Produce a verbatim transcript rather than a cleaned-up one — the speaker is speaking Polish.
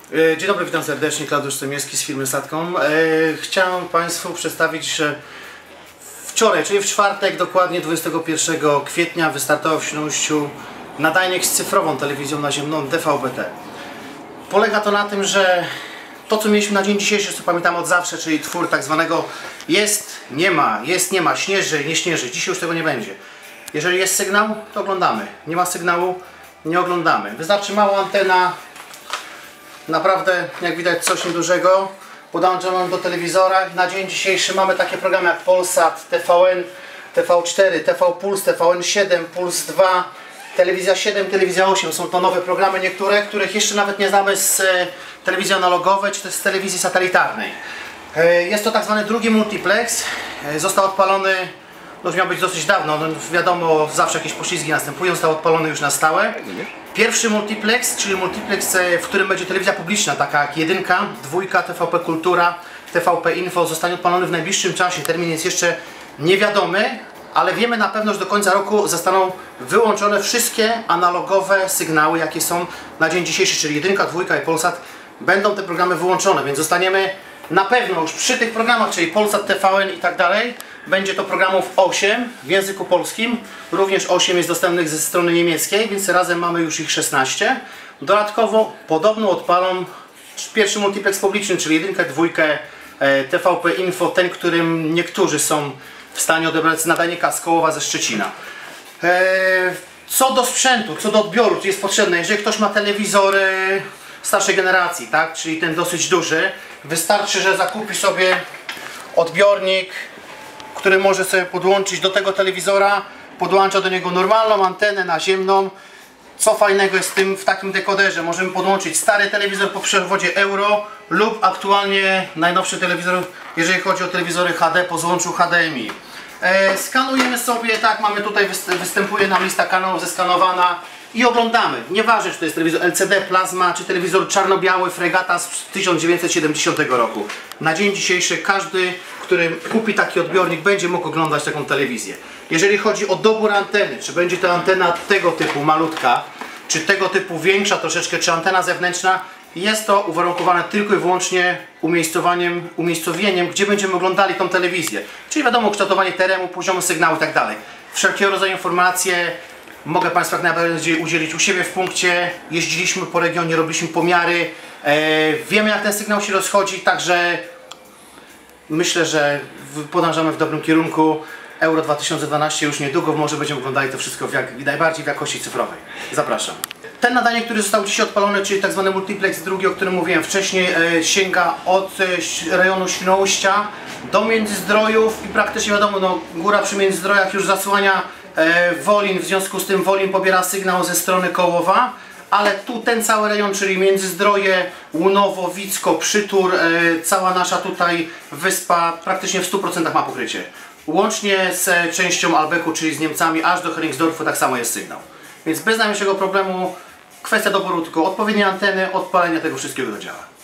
Dzień dobry, witam serdecznie, Klaudiusz Somiewski z firmy Satcom. Chciałem Państwu przedstawić, że wczoraj, czyli w czwartek, dokładnie dwudziestego pierwszego kwietnia, wystartował w Świnoujściu nadajnik z cyfrową telewizją naziemną D V B T. Polega to na tym, że to, co mieliśmy na dzień dzisiejszy, co pamiętamy od zawsze, czyli twór tak zwanego jest, nie ma, jest, nie ma, śnieży, nie śnieży. Dzisiaj już tego nie będzie. Jeżeli jest sygnał, to oglądamy. Nie ma sygnału, nie oglądamy. Wystarczy mała antena. Naprawdę, jak widać, coś niedużego. Podłączamy do telewizora. Na dzień dzisiejszy mamy takie programy jak Polsat, T V N, T V cztery, T V Puls, T V N siedem, Puls dwa, Telewizja siedem, Telewizja osiem. Są to nowe programy niektóre, których jeszcze nawet nie znamy z telewizji analogowej, czy też z telewizji satelitarnej. Jest to tak zwany drugi multiplex. Został odpalony, no już miał być dosyć dawno, no wiadomo, zawsze jakieś poślizgi następują. Został odpalony już na stałe. Pierwszy multiplex, czyli multiplex, w którym będzie telewizja publiczna, taka jak jedynka, dwójka, T V P Kultura, T V P Info, zostanie odpalony w najbliższym czasie. Termin jest jeszcze niewiadomy, ale wiemy na pewno, że do końca roku zostaną wyłączone wszystkie analogowe sygnały, jakie są na dzień dzisiejszy, czyli jedynka, dwójka i Polsat. Będą te programy wyłączone, więc zostaniemy na pewno już przy tych programach, czyli Polsat, T V N i tak dalej. Będzie to programów osiem w języku polskim. Również osiem jest dostępnych ze strony niemieckiej, więc razem mamy już ich szesnaście. Dodatkowo podobno odpalą pierwszy multiplex publiczny, czyli jedynkę, dwójkę, T V P Info, ten, którym niektórzy są w stanie odebrać z nadajnika z Kołowa ze Szczecina. Co do sprzętu, co do odbioru, co jest potrzebne, jeżeli ktoś ma telewizor starszej generacji, tak, czyli ten dosyć duży, wystarczy, że zakupi sobie odbiornik, który może sobie podłączyć do tego telewizora, podłącza do niego normalną antenę naziemną. Co fajnego jest w, tym, w takim dekoderze? Możemy podłączyć stary telewizor po przewodzie euro lub aktualnie najnowszy telewizor, jeżeli chodzi o telewizory H D, po złączu H D M I. E, skanujemy sobie, tak, mamy tutaj, występuje nam lista kanałów zeskanowana i oglądamy. Nieważne, czy to jest telewizor L C D, plazma, czy telewizor czarno-biały Fregata z tysiąc dziewięćset siedemdziesiątego roku. Na dzień dzisiejszy każdy, który kupi taki odbiornik, będzie mógł oglądać taką telewizję. Jeżeli chodzi o dobór anteny, czy będzie to antena tego typu malutka, czy tego typu większa troszeczkę, czy antena zewnętrzna, jest to uwarunkowane tylko i wyłącznie umiejscowaniem, umiejscowieniem, gdzie będziemy oglądali tą telewizję. Czyli wiadomo, kształtowanie terenu, poziomu sygnału i tak dalej. Wszelkiego rodzaju informacje mogę Państwu jak najbardziej udzielić u siebie w punkcie. Jeździliśmy po regionie, robiliśmy pomiary, e, wiemy, jak ten sygnał się rozchodzi, także myślę, że podążamy w dobrym kierunku. Euro dwa tysiące dwanaście już niedługo, może będziemy oglądali to wszystko w jak, najbardziej w jakości cyfrowej. Zapraszam. Ten nadajnik, który został dzisiaj odpalony, czyli tak zwany multiplex drugi, o którym mówiłem wcześniej, e, sięga od e, rejonu Świnoujścia do Międzyzdrojów i praktycznie wiadomo, no, góra przy Międzyzdrojach już zasłania e, Wolin, w związku z tym Wolin pobiera sygnał ze strony Kołowa, ale tu ten cały rejon, czyli Międzyzdroje, Łunowo, Wicko, Przytur, e, cała nasza tutaj wyspa praktycznie w stu procentach ma pokrycie. Łącznie z częścią Albeku, czyli z Niemcami, aż do Heringsdorfu tak samo jest sygnał. Więc bez najmniejszego problemu, kwestia doboru tylko odpowiedniej anteny, odpalenia tego wszystkiego do działa.